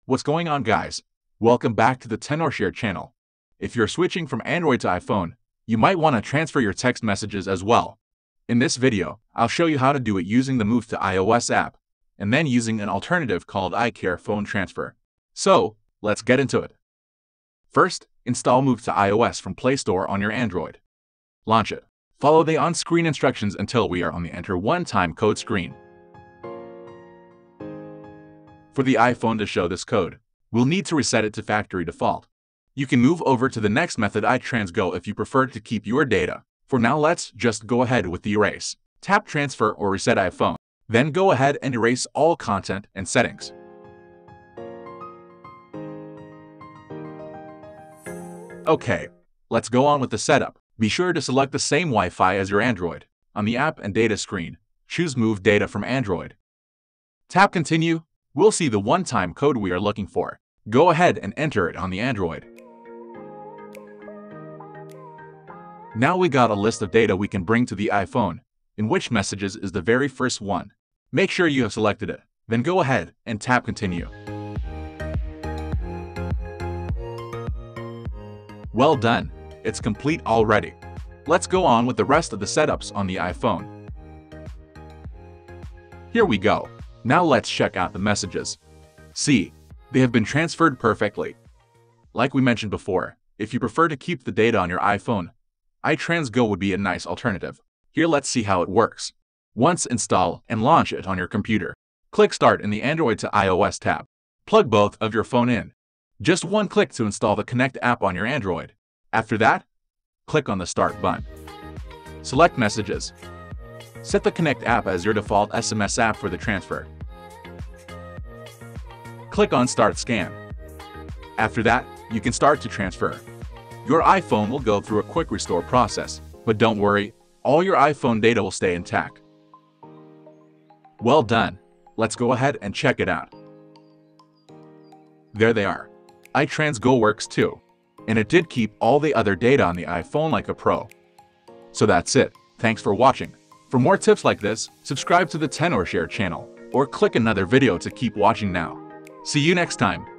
What's going on, guys? Welcome back to the Tenorshare channel. If you're switching from Android to iPhone, you might want to transfer your text messages as well. In this video, I'll show you how to do it using the Move to iOS app, and then using an alternative called iCare Phone Transfer. So, let's get into it. First, install Move to iOS from Play Store on your Android. Launch it. Follow the on-screen instructions until we are on the Enter One-Time Code screen. For the iPhone to show this code, we'll need to reset it to factory default. You can move over to the next method, iTransGo, if you prefer to keep your data. For now, let's just go ahead with the erase. Tap Transfer or Reset iPhone. Then go ahead and erase all content and settings. Okay, let's go on with the setup. Be sure to select the same Wi-Fi as your Android. On the App and Data screen, choose Move Data from Android. Tap Continue. We'll see the one-time code we are looking for. Go ahead and enter it on the Android. Now we got a list of data we can bring to the iPhone, in which Messages is the very first one. Make sure you have selected it. Then go ahead and tap Continue. Well done. It's complete already. Let's go on with the rest of the setups on the iPhone. Here we go. Now let's check out the messages. See, they have been transferred perfectly. Like we mentioned before, if you prefer to keep the data on your iPhone, iTransGo would be a nice alternative. Here, let's see how it works. Once install and launch it on your computer. Click Start in the Android to iOS tab. Plug both of your phone in. Just one click to install the Connect app on your Android. After that, click on the Start button. Select Messages. Set the Connect app as your default SMS app for the transfer. Click on Start Scan. After that, you can start to transfer. Your iPhone will go through a quick restore process, but don't worry, all your iPhone data will stay intact. Well done. Let's go ahead and check it out. There they are. iTransGo works too, and it did keep all the other data on the iPhone like a pro. So that's it. Thanks for watching. For more tips like this, subscribe to the Tenorshare channel, or click another video to keep watching now. See you next time.